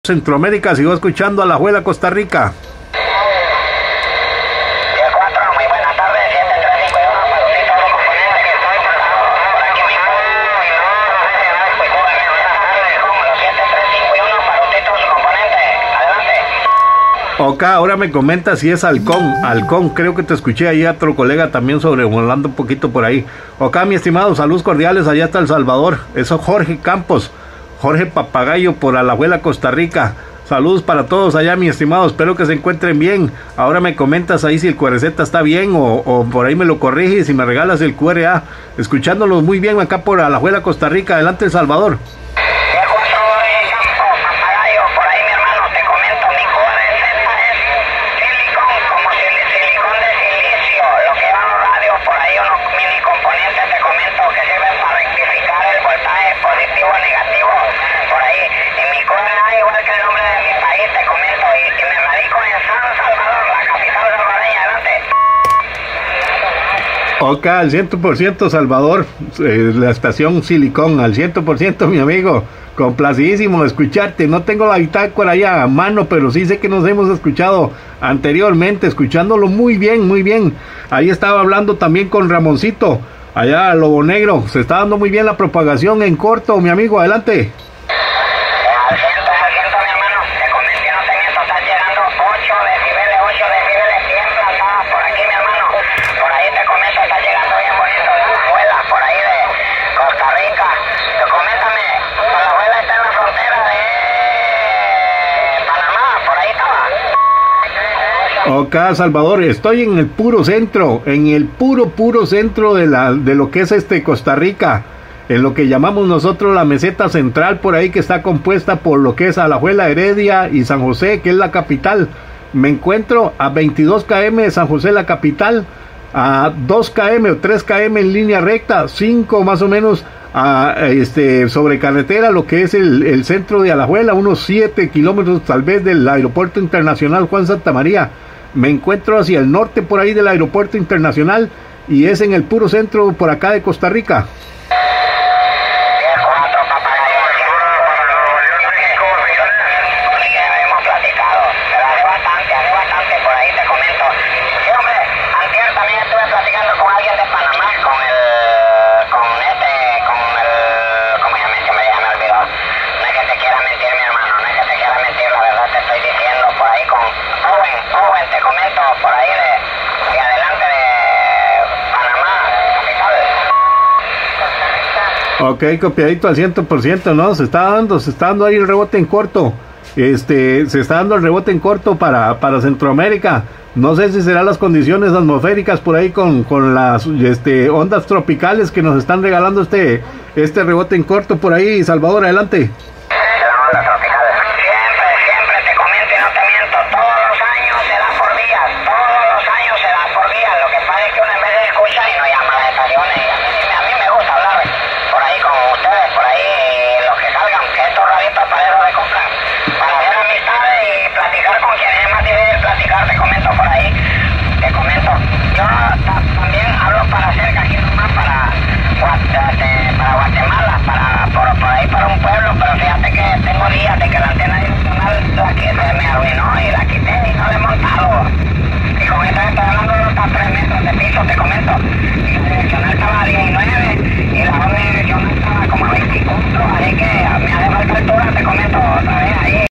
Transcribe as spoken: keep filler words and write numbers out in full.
Centroamérica, sigo escuchando a la Alajuela, Costa Rica. Ok, ahora me comenta si es Halcón. Halcón, creo que te escuché ahí a otro colega también sobrevolando un poquito por ahí. Ok, mi estimado, saludos cordiales allá hasta El Salvador. Eso Jorge Campos, Jorge Papagayo por Alajuela, Costa Rica. Saludos para todos allá, mi estimado, espero que se encuentren bien. Ahora me comentas ahí si el Q R Z está bien o, o por ahí me lo corriges y me regalas el Q R A. Escuchándolos muy bien acá por Alajuela, Costa Rica. Adelante, El Salvador. Ok, al cien por ciento Salvador, eh, la estación Silicón, al cien por ciento mi amigo, complacidísimo de escucharte. No tengo la bitácora allá a mano, pero sí sé que nos hemos escuchado anteriormente, escuchándolo muy bien, muy bien. Ahí estaba hablando también con Ramoncito, allá a Lobo Negro, se está dando muy bien la propagación en corto, mi amigo, adelante. Ok, Salvador, estoy en el puro centro, en el puro, puro centro de, la, de lo que es este Costa Rica, en lo que llamamos nosotros la meseta central, por ahí que está compuesta por lo que es Alajuela, Heredia y San José, que es la capital. Me encuentro a veintidós kilómetros de San José, la capital, a dos kilómetros o tres kilómetros en línea recta, cinco más o menos a, este, sobre carretera, lo que es el, el centro de Alajuela, unos siete kilómetros tal vez del Aeropuerto Internacional Juan Santamaría. Me encuentro hacia el norte por ahí del Aeropuerto Internacional y es en el puro centro por acá de Costa Rica. Ok, copiadito al cien por ciento, ¿no? Se está dando, se está dando ahí el rebote en corto. Este, se está dando el rebote en corto para, para Centroamérica. No sé si serán las condiciones atmosféricas por ahí con, con las este, ondas tropicales que nos están regalando este, este rebote en corto por ahí. Salvador, adelante.